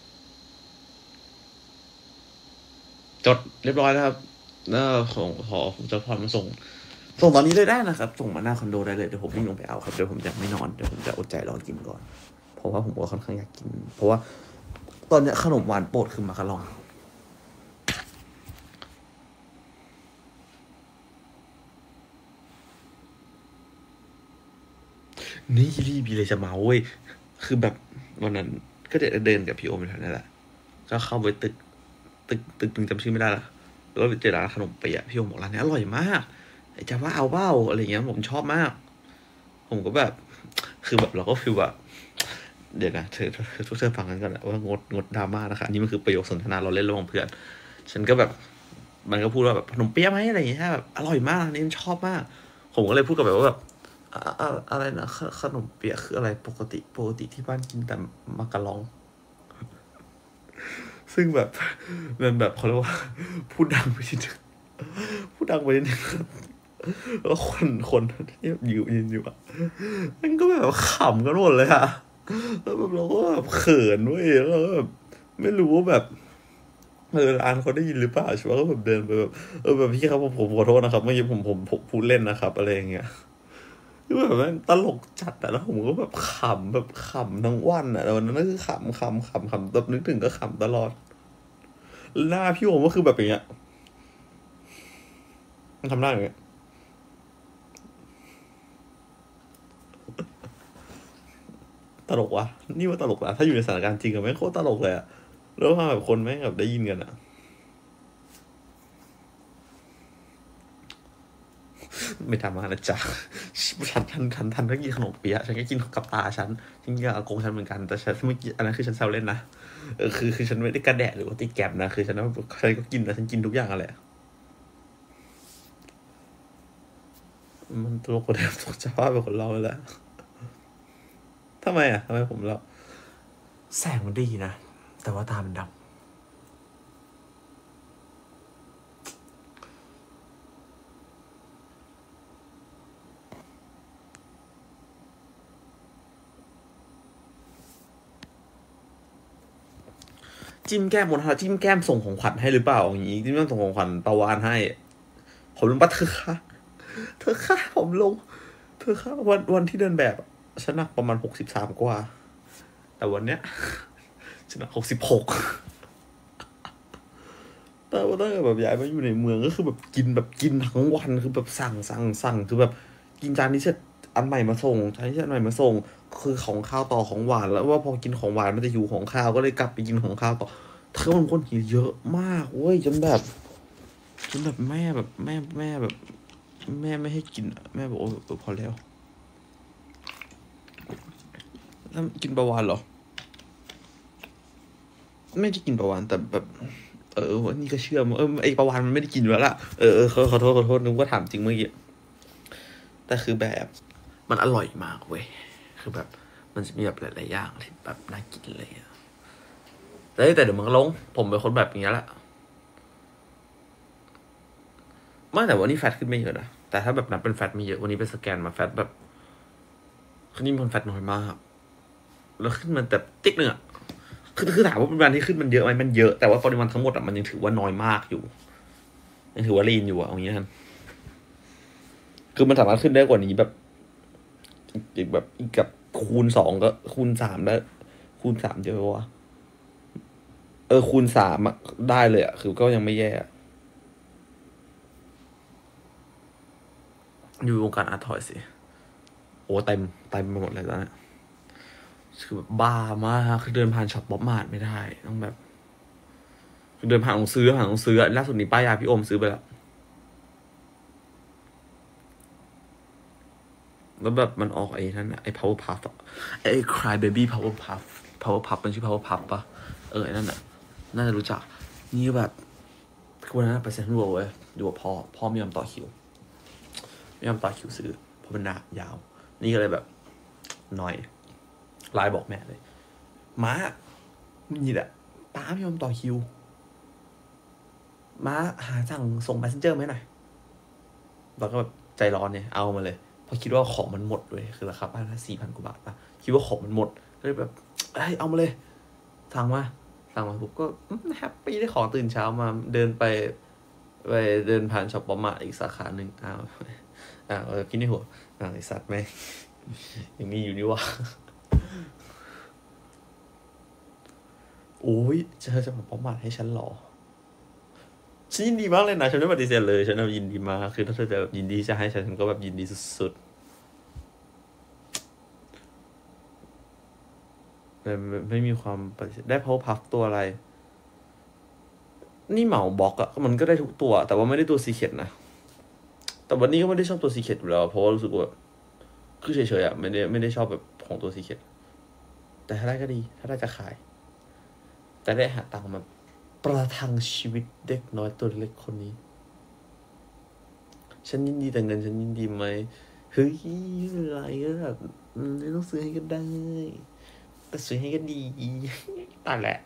จดเรียบร้อยแล้วครับน่าของขอผมจะพรมาส่งส่งตอนนี้เลยได้นะครับส่งมาหน้าคอนโดได้เลยเดี๋ยวผมวิ่งลงไปเอาครับเดี๋ยวผมจะไม่นอนเดี๋ยวผมจะอดใจรอกินก่อนเพราะว่าผมก็ค่อนข้างอยากกินเพราะว่าตอนเนี้ยขนมหวานโปรดคือมาการองนี่รีบีเลยจะเมาเว้ยคือแบบวันนั้นก็เดินเดินกับพี่โอมอยู่แถวนั้นแหละก็เข้าไปตึกตึกตึกตึงจำชื่อไม่ได้ละแล้วก็ไปเจอร้านขนมเปี๊ยะพี่โอมบอกร้านนี้อร่อยมากจะว่าเอาเบ้าอะไรเงี้ยผมชอบมากผมก็แบบคือแบบเราก็ฟีลแบบเดี๋ยวนะเธอทุกเธอฟังกันก่อนนะว่างดงดดราม่านะคะนี่มันคือประโยคสนทนาเราเล่นระหว่างเพื่อนฉันก็แบบมันก็พูดว่าแบบขนมเปี๊ยะไหมอะไรอย่างเงี้ยแบบอร่อยมากนี่ชอบมากผมก็เลยพูดกับแบบว่าแบบอะไรนะขนมเปี๊ยะคืออะไรปกติปกติที่บ้านกินแต่มาการองซึ่งแบบมันแบบเขาเรียกว่าพูดดังไปนิดนึงพูดดังไปนิดนึงแล้วคนคนที่อยู่ยืนอยู่อ่ะมันก็แบบขำกันหมดเลยอะแล้วแบบเราก็แบบเขินเว้ยแล้วแบบไม่รู้ว่าแบบเออร้านเขาได้ยินหรือเปล่าใช่ไหมก็แบบเดินไปแบบเออแบบพี่ครับผมผมขอโทษนะครับเมื่อกี้ผมผมผมพูดเล่นนะครับอะไรอย่างเงี้ยคือแบบมันตลกจัดอะแล้วผมก็แบบขำแบบขำทั้งวันอะแล้ววันนั้นก็คือขำขำขำขำแบบนึกถึงก็ขำตลอดหน้าพี่โอมก็คือแบบอย่างเงี้ยมันทำหน้าอย่างเงี้ยตลกวะนี่ว่าตลกนะถ้าอยู่ในสถานการณ์จริงอะแม่งโคตรตลกเลยอะแล้วพอแบบคนแม่งแบบได้ยินกันอะไม่ทำมานะจ๊ะฉันฉันฉันฉันก็กินขนมเปี๊ยะฉันก็กินกับตาฉันฉันกินกับอากงฉันเหมือนกันแต่ฉันไม่กินอันนั้นคือฉันแซวเล่นนะเออคือคือฉันไม่ได้กระแดะหรือว่าติดแกมนะคือฉันฉันก็กินนะฉันกินทุกอย่างอะไรมันตลกกว่าเดิมตกใจว่าเป็นคนเล่าแหละทำไมอ่ะทำไมผมเล่าแสงมันดีนะแต่ว่าตามันดำจิ้มแก้มบนฮาจิ้มแก้มส่งของขวัญให้หรือเปล่าอย่างนี้จิ้มแก้มส่งของขวัญปาวานให้ผมลงปะเธอค่ะเธอค่ะผมลงเธอค่ะวันวันที่เดินแบบฉันหนักประมาณหกสิบสามกว่าแต่วันเนี้ยฉันหนักหกสิบหกแต่ว่าถ้าแบบย้ายมาอยู่ในเมืองก็คือแบบกินแบบกินทั้งวันคือแบบสั่งสั่งสั่งคือแบบกินจานนี้เสร็จอันใหม่มาส่งจานนี้เสร็จอันใหม่มาส่งคือของข้าวต่อของหวานแล้วว่าพอกินของหวานมันจะอยู่ของข้าวก็เลยกลับไปกินของข้าวต่อเธอเป็นคนกินเยอะมากเว้ยจนแบบจนแบบแม่แบบแม่แม่แบบ แม่ไม่ให้กินแม่บอกโอ้พอแล้วแล้วกินปลาวานเหรอไม่ได้กินปลาวานแต่แบบเออวันนี้ก็เชื่อมเออไอปลาวานมันไม่ได้กินแล้วล่ะเออเออขอโทษขอโทษนึกว่าถามจริงเมื่อกี้แต่คือแบบมันอร่อยมากเว้ยคือแบบมันจะมีแบบหลายๆอย่างที่แบบน่ากินเลยอะแต่แต่เดี๋ยวมันลงผมเป็นคนแบบอย่างเงี้ยแหละไม่แต่วันนี้แฟตขึ้นไม่เยอะนะแต่ถ้าแบบนับเป็นแฟตไม่เยอะวันนี้ไปสแกนมาแฟตแบบคือนี่มันแฟตน้อยมากแล้วขึ้นมันแต่ติ๊กหนึ่งอะคือคือถามว่าปริมาณที่ขึ้นมันเยอะไหมมันเยอะแต่ว่าปริมาณทั้งหมดอะมันยังถือว่าน้อยมากอยู่ยังถือว่าลีนอยู่อะอย่างเงี้ยคือมันสามารถขึ้นได้กว่านี้แบบอีกแบบอีกกับคูณสองก็คูณสามได้คูณสามเยอะวะเออคูณสามอะได้เลยอะคือก็ยังไม่แย่อยู่วงการอาร์ตทอยสิโอ้เต็มเต็มไปหมดเลยตอนนี้คือแบบบ้ามากคือเดินผ่านช็อปป๊อปมาร์ทไม่ได้ต้องแบบคือเดินผ่านของซื้อผ่านของซื้อล่าสุดนี้ป้ายยาพี่อมซื้อไปแล้วแล้วแบบมันออกไอ้นั่นไอ้ power puff อะไอ้ cry baby power puff power puff มันชื่อ power puff ปะเออไอ้นั่นอะน่าจะรู้จักนี่แบบคือวันนั้นไปเซ็นทรัลเวิลด์เว้ยดูว่าพ่อพ่อไม่ยอมต่อคิวไม่ยอมต่อคิวซื้อเพราะมันหนายาวนี่ก็เลยแบบหน่อยไลน์บอกแม่เลยม้านี่แหละป้าไม่ยอมต่อคิวม้าหาสั่งส่ง messenger ไหมหน่อยเราก็แบบใจร้อนเนี่ยเอามาเลยเพราะคิดว่าของมันหมดเลยคือราคาบ้านละสี่พันกว่าบาทป่ะคิดว่าของมันหมดก็เลยแบบเอ้ยเอามาเลยสั่งมาสั่งมาปุ๊บก็แฮปปี้ได้ของตื่นเช้ามาเดินไปไปเดินผ่านช็อปปอมมาอีกสาขาหนึ่งอ้าวอ้าวคิดในหัวอ้าวไอสัตว์ไหมยังมีอยู่นี่วะโอ้ยเจอช็อปปอมมาให้ฉันหรอฉันยินดีมากเลยนะฉันไม่ปฏิเสธเลยฉันยินดีมากคือถ้าเธอจะยินดีจะให้ฉันฉันก็แบบยินดีสุดๆแต่ไม่มีความปฏิเสธได้เพราะพัฟตัวอะไรนี่เหมาบล็อกอะมันก็ได้ทุกตัวแต่ว่าไม่ได้ตัวซีเคร็ตนะแต่วันนี้ก็ไม่ได้ชอบตัวซีเคร็ตอยู่แล้วเพราะว่ารู้สึกว่าคือเฉยๆอะไม่ได้ไม่ได้ชอบแบบของตัวซีเคร็ตแต่ถ้าได้ก็ดีถ้าได้จะขายแต่ได้หาตังค์มาประทังชีวิตเด็กน้อยตัวเล็กคนนี้ฉันยินดีแต่เงินฉันยินดีไหมเฮ้ยอะไรก็แบบไม่ต้องซื้อให้ก็ได้แต่ซื้อให้ก็ดีตายแหละ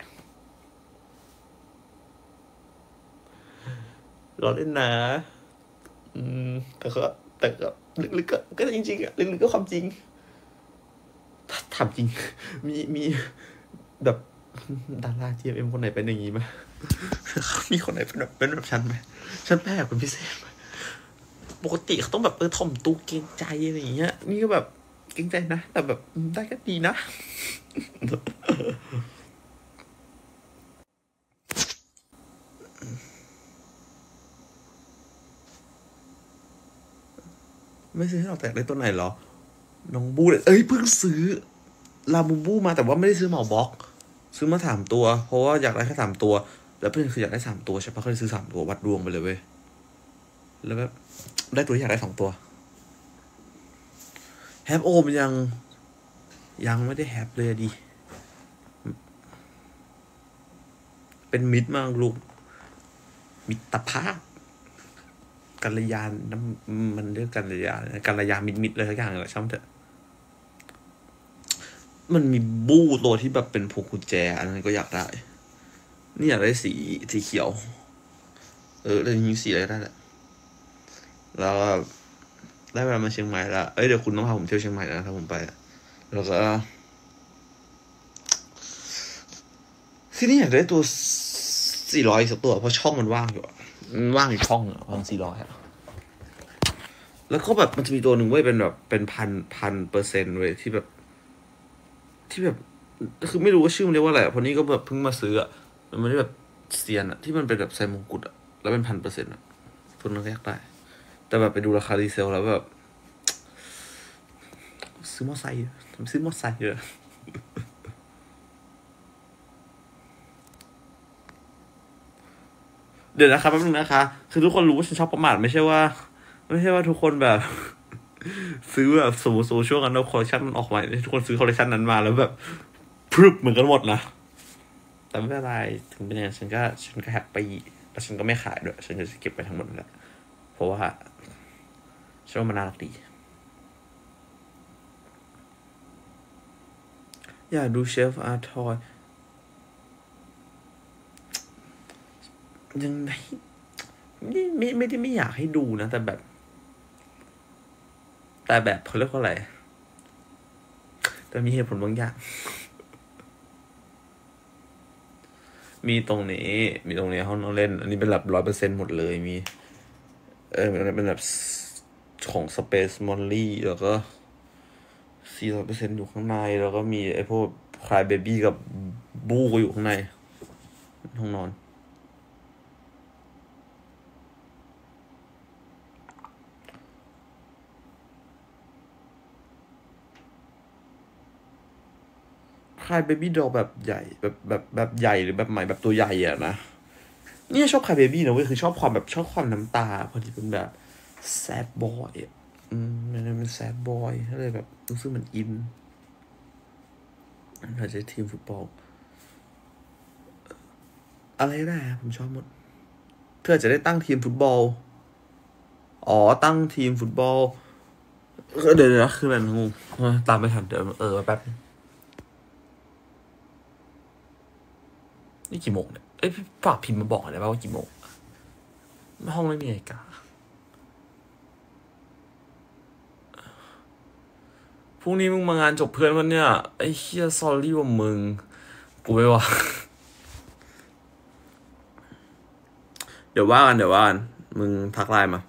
รอเล่นนะอืมแต่ก็แต่ก็ลึกๆก็ก็จริงๆอะลึกๆก็ความจริงถามจริงมีมีแบบดารา ที เอ็ม เอ็ม คนไหนเป็นอย่างนี้ไหมมีคนไหนเป็นแบบเป็นแบบฉันไหมฉันแปลกเป็นพิเศษไหมปกติเขาต้องแบบเออถ่อมตัวเกรงใจอะไรอย่างเงี้ยนี่ก็แบบเกรงใจนะแต่แบบได้ก็ดีนะไม่ซื้อให้เราแตกได้ตัวไหนหรอน้องบูเลยเอ้ยเพิ่งซื้อลาบูบูมาแต่ว่าไม่ได้ซื้อเหมาบล็อกซื้อมาสามตัวเพราะว่าอยากได้แค่สามตัวแล้วเพื่อนคืออยากได้สามตัวใช่ปะก็เลยซื้อสามตัววัดดวงไปเลยเว้ยแล้วแบบได้ตัวที่อยากได้สองตัวแฮปโอมยังยังไม่ได้แฮปเลยดิเป็นมิตรมากลูกมิตรภาพกัลยาณน้ำมันเรียกกัลยาณกัลยาณมิตรมิตรเลยทุกอย่างเลยช่างเถอะมันมีบู้ตัวที่แบบเป็นพวงกุญแจอันนั้นก็อยากได้นี่อยากได้สีสีเขียวเออแล้วยิงสีอะไรได้แหละแล้วได้เวลามาเชียงใหม่ละเอ้ยเดี๋ยวคุณต้องพาผมเที่ยวเชียงใหม่นะถ้าผมไปแล้วก็ที่นี่อยากได้ตัวสี่ร้อยสักตัวเพราะช่องมันว่างอยู่มันว่างอีกช่องอ่ะวางสี่ร้อยอ่ะแล้วก็แบบมันจะมีตัวหนึ่งเว้ยเป็นแบบเป็นพันพันเปอร์เซ็นต์เว้ยที่แบบที่แบบคือไม่รู้ว่าชื่อมันเรียกว่าอะไรเพราะนี่ก็แบบเพิ่งมาซื้ออ่ะมันไม่ได้แบบเซียนอ่ะที่มันเป็นแบบใส่มงกุฎอ่ะแล้วเป็นพันเปอร์เซ็นต์อ่ะตัวนั้นก็อยากได้แต่แบบไปดูราคารีเซลแล้วแบบซื้อมอไซค์ซื้อมอไซค์เลยเดี๋ยวนะครับแป๊บนึงนะคะคือทุกคนรู้ว่าฉันชอบประมาทไม่ใช่ว่าไม่ใช่ว่าทุกคนแบบซื้อแบบสมมติโซช่วงกันแล้วคอลเลคชันมันออกมาทุกคนซื้อคอลเลคชันนั้นมาแล้วแบบพรึบเหมือนกันหมดนะแต่ไม่เป็นไรถึงเป็นอย่างนั้นฉันก็ฉันก็แฮปปี้แล้วฉันก็ไม่ขายด้วยฉันจะเก็บไปทั้งหมดนั่นแหละเพราะว่าฉันว่ามันน่ารักดีอยากดูเชฟอาร์ทอยยังไม่ไม่ไม่ไม่ได้ไม่อยากให้ดูนะแต่แบบแต่แบบเขาเรียกว่าอะไรแต่มีเหตุผลบางอย่างมีตรงนี้มีตรงนี้ห้องนั่งเล่นอันนี้เป็นแบบร้อยเปอร์เซ็นต์หมดเลยมีเออเป็นแบบของ Space Molly แล้วก็สี่ร้อยเปอร์เซ็นต์อยู่ข้างในแล้วก็มีไอ้พวก Cry Baby กับบู้ก็อยู่ข้างในห้องนอนคายเบบี้ดอลแบบใหญ่แบบแบบแบบใหญ่หรือแบบใหม่แบบตัวใหญ่อะนะนี่ชอบคายเบบี้นะเว้ยคือชอบความแบบชอบความน้ำตาพอดีเป็นแบบแซดบอยอืมมันเป็นแซดบอยก็เลยแบบรู้สึกมันอินเราจะทีมฟุตบอลอะไรก็ได้ผมชอบหมดเธอจะได้ตั้งทีมฟุตบอลอ๋อตั้งทีมฟุตบอลเดี๋ยวเดี๋ยวคือมันงงตามไม่ทันเดี๋ยวเออแป๊บนี่กี่โมงเนี่ยเอ้ยฝากพิมพ์มาบอกหน่อยได้ป่าวว่ากี่โมงห้องไม่มีนาฬิกาพรุ่งนี้มึงมางานจบเพื่อนวันเนี่ยไอ้เฮียซอรี่ว่ามึงกูไม่ว่าเดี๋ยวว่ากันเดี๋ยวว่ากันมึงทักไลน์มา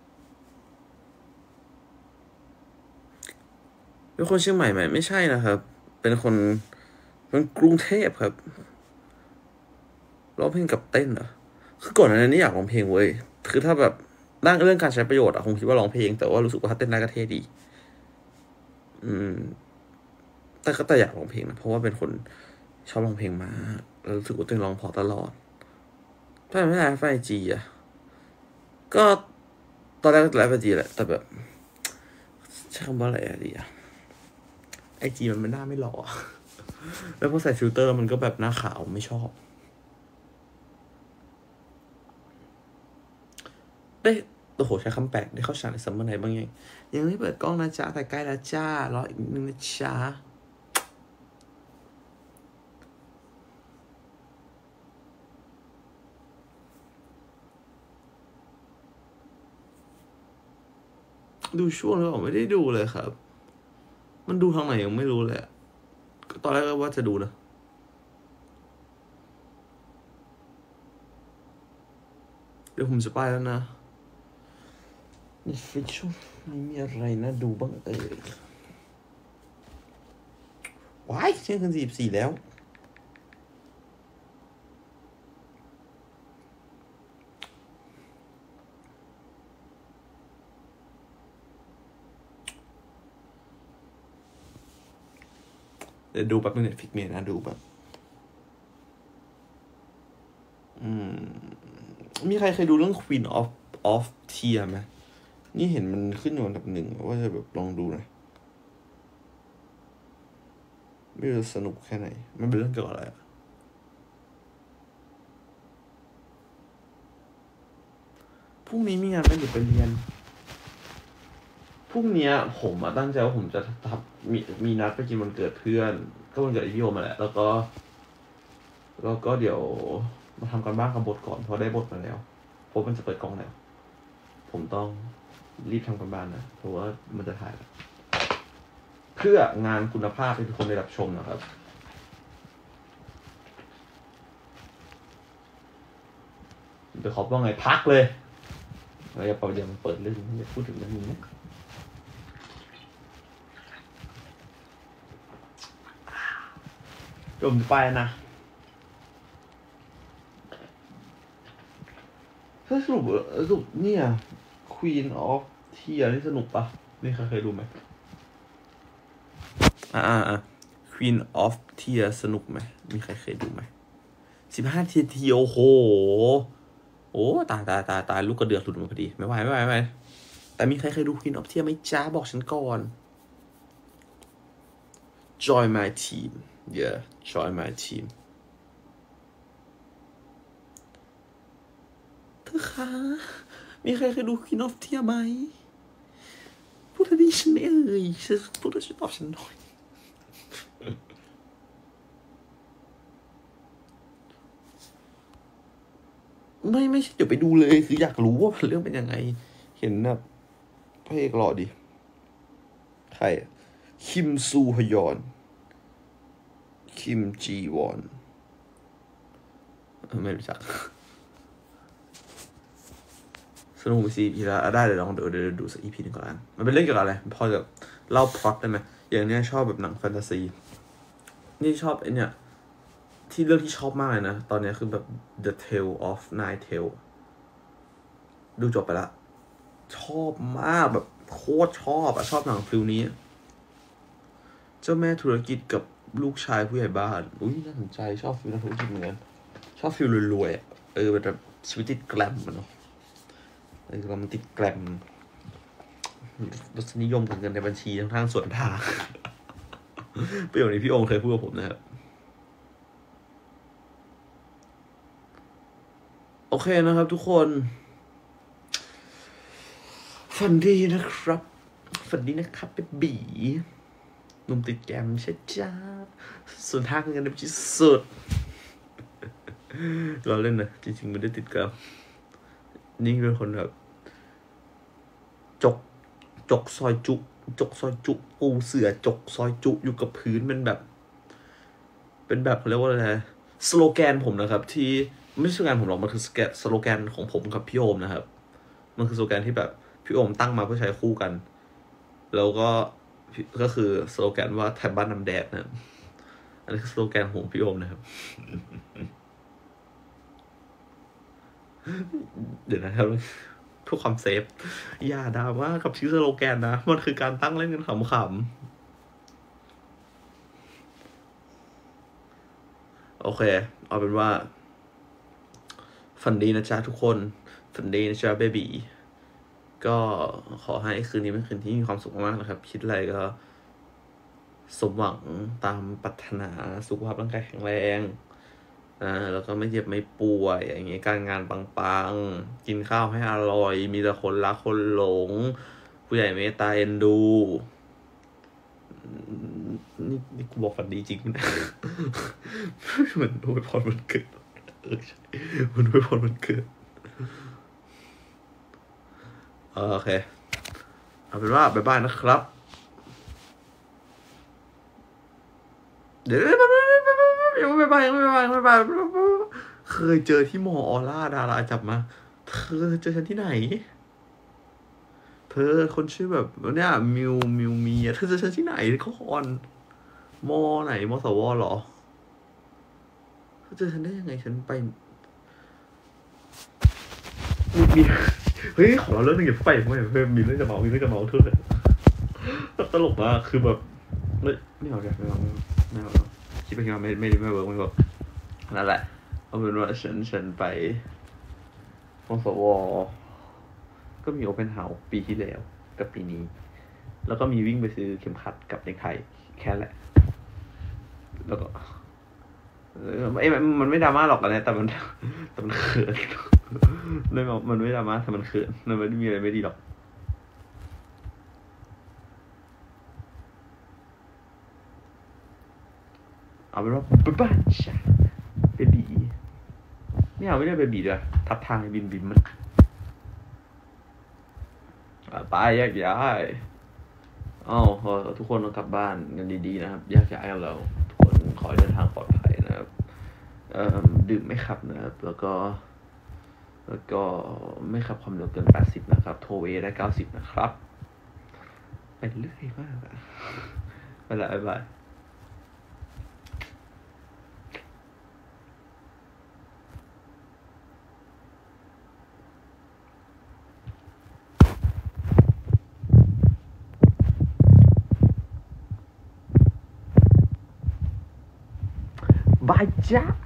เป็นคนเชียงใหม่ไหมไม่ใช่นะครับเป็นคนเป็นกรุงเทพครับร้องเพลงกับเต้นเหรอคือก่อนหน้านี้อยากร้องเพลงเว้ยคือถ้าแบบด้านเรื่องการใช้ประโยชน์อะคงคิดว่าร้องเพลงแต่ว่ารู้สึกว่าถ้าเต้นได้ก็เท่ดีอืมแต่ก็แต่อยากร้องเพลงนะเพราะว่าเป็นคนชอบร้องเพลงมากแล้วรู้สึกว่าตัวเองร้องเพอตลอดถ้าไม่ได้ไฟจีอะก็ตอนแรกก็ไลฟ์ไอจีแหละแต่แบบใช้คำว่าอะไรอะดีอะไอจีมันไม่น่าไม่หล่อแล้วพอใส่ฟิลเตอร์มันก็แบบหน้าขาวไม่ชอบได้โอ้โหใช้คำแปลกได้เข้าฉากในซัมเมอร์ไหนบ้างยังยังไม่เปิดกล้องนะจ๊ะแต่ใกล้แล้วจ้ารออีกนิดนึงนะจ๊ะดูช่วงแล้วผมไม่ได้ดูเลยครับมันดูทางไหนยังไม่รู้เลยตอนแรกก็ว่าจะดูนะเดี๋ยวผมจะไปแล้วนะนี่ฟิชช่วงนี้มีอะไรนะดูบ้างเอ่ยว้ายเที่ยงคืนสี่สิบสี่แล้วเดี๋ยวดูแป๊บนึงเน็ตฟิกเมียนะดูแบบอืมมีใครเคยดูเรื่อง Queen of of Tear ไหมนี่เห็นมันขึ้นอยู่อันดับหนึ่งว่าจะแบบลองดูนะไม่รู้สนุกแค่ไหนมันเป็นเรื่องเกี่ยวกับอะไรอะพรุ่งนี้มีงานไหมหรือไปเรียนพรุ่งนี้ผมอะตั้งใจว่าผมจะทำมีมีนัดไปกินวันเกิดเพื่อนก็วันเกิดไอพี่โอมาแหละแล้วก็แล้วก็เดี๋ยวมาทำกันบ้านกับบทก่อนเพราะได้บทมาแล้วเพราะมันจะเปิดกล้องแล้วผมต้องรีบทำกันบ้านนะเพราะว่ามันจะถ่ายแล้วเพื่องานคุณภาพให้ทุกคนได้รับชมนะครับเดี๋ยวขอว่าไงพักเลยเราจะเดี๋ยวมันเปิดเรื่องนี้จะพูดถึงเรื่องนี้นะผมจะไปนะถ้าสรุปสรุปเนี่ย Queen of Tear นี่สนุกปะนี่ใครเคยดูไหมอ่าอ่า Queen of Tear สนุกไหมมีใครเคยดูไหมสิบห้าทีทีโอ้โหโอ้ตายตายตายตายลูกกระเดือกหลุดมาพอดีไม่ไหวไม่ไหวไม่ไหวแต่มีใครเคยดู Queen of Tear ไหมจ้าบอกฉันก่อน Join my team yeah join my team เธอคะมีใครเคยดู Queen of Tear ไหมพูดดีฉันไม่เอ่ยพูดช่วยตอบฉันหน่อยไม่ไม่ใช่เดี๋ยวไปดูเลยคืออยากรู้ว่าเรื่องเป็นยังไงเห็นแบบพระเอกหล่อดิใครคิมซูฮยอนคิมจีวอนไม่รู้จักสนุกไปสิอีละได้เดี๋ยวลองเดี๋ยวเดี๋ยวดูสักอีพีหนึ่งก่อนมันเป็นเรื่องเกี่ยวกับอะไรพอจะเล่าพล็อตได้ไหมอย่างเนี้ยชอบแบบหนังแฟนตาซีนี่ชอบไอเนี้ยที่เรื่องที่ชอบมากเลยนะตอนนี้คือแบบ The Tale of Nine Tails ดูจบไปละชอบมากแบบโคตรชอบอะชอบหนังฟิลนี้เจ้าแม่ธุรกิจกับลูกชายผู้ใหญ่บ้านอุ้ยน่าสนใจชอบฟิลนักธุรกิจเหมือนกันชอบฟิลรวยๆเออแบบชีวิตติดแกลมมันเนาะเออมันติดแกลมรสนิยมกับเงินในบัญชีทั้งทางส่วนทางประโยคนี้พี่องค์เคยพูดกับผมนะครับโอเคนะครับทุกคนฝันดีนะครับฝันดีนะครับเป็นบีหนุ่มติดแกมใช่จ้าส่วนทางกันในที่สุดเราเล่นนะจริงๆไม่ได้ติดแกมนี่เป็นคนแบบจกจกซอยจุจกซอยจุปูเสือจกซอยจุอยู่กับพื้นเป็นแบบเป็นแบบเขาเรียกว่าอะไรสโลแกนผมนะครับที่ไม่ใช่สโลแกนผมหรอกมันคือสโลแกนของผมกับพี่โอมนะครับมันคือสโลแกนที่แบบพี่โอมตั้งมาเพื่อใช้คู่กันแล้วก็ก็คือสโลแกนว่าแถบบ้านน้ำแดดนะครับอันนี้คือสโลแกนของพี่โอมนะครับเดี๋ยวนะครับเพื่อความเซฟอย่าด่าว่ากับชื่อสโลแกนนะมันคือการตั้งเล่นกันขำๆโอเคเอาเป็นว่าฝันดีนะจ๊ะทุกคนฝันดีนะจ๊ะเบบีก็ขอให้คืนนี้เป็นคืนที่มีความสุขมากนะครับคิดอะไรก็สมหวังตามปรารถนาสุขภาพร่างกายแข็งแรงอ่าแล้วก็ไม่เจ็บไม่ป่วยอย่างเงี้ยการงานปังๆกินข้าวให้อร่อยมีแต่คนรักคนหลงผู้ใหญ่เมตตาเอ็นดูนี่นี่กูบอกฝันดีจริงนะเหมือนอวยพรวันเกิดเออใช่เหมือนอวยพรวันเกิดโอเคเอาเป็นว่าบ๊ายบายนะครับเดี๋ยวยังไม่ไปยังไม่ไปยังไม่ไปเคยเจอที่มอออร่าดาราจับมาเธอเจอฉันที่ไหนเธอคนชื่อแบบเนี่ยมิวมิวมีเธอเจอฉันที่ไหนเขาคอนมอไหนมอสวหรอเธอเจอฉันได้ยังไงฉันไปมีเฮ้ยขอเราเรื่องนึงอย่าไปไม่เพิ่มมีเรื่องจะเมามีเรื่องจะเมาเท่าไหร่ตลกมากคือแบบไม่ไม่เอาไม่เอาไม่เอาคิดไปคิดมาไม่ไม่ไม่เวิร์กไม่เวิร์กนั่นแหละเอาเป็นว่าฉันฉันไปมสวก็มีโอเพนเฮาส์ปีที่แล้วกับปีนี้แล้วก็มีวิ่งไปซื้อเข็มขัดกับเด็กไทยแค่แหละแล้วก็ไอ้มันไม่ดราม่าหรอกนะแต่มันแต่มันเขินเลยมันไม่ดราม่าแต่มันเขินมันไม่ได้มีอะไรไม่ดีหรอกเอาเป็นว่าบ๊ายบายจ้ะเบบีไม่เอาไม่ได้เบบีด้วยทับทางบินบินมันไปแยกย้ายอ้าวทุกคนต้องกลับบ้านกันดีๆนะครับแยกย้ายกันแล้วทุกคนขอเดินทางปลอดภัยนะครับดื่มไม่ขับนะครับแล้วก็แล้วก็ไม่ขับความเร็วเกินแปดสิบนะครับโทรเวได้เก้าสิบนะครับไปเรื่อยมากไปละบ๊ายบายบายจ้า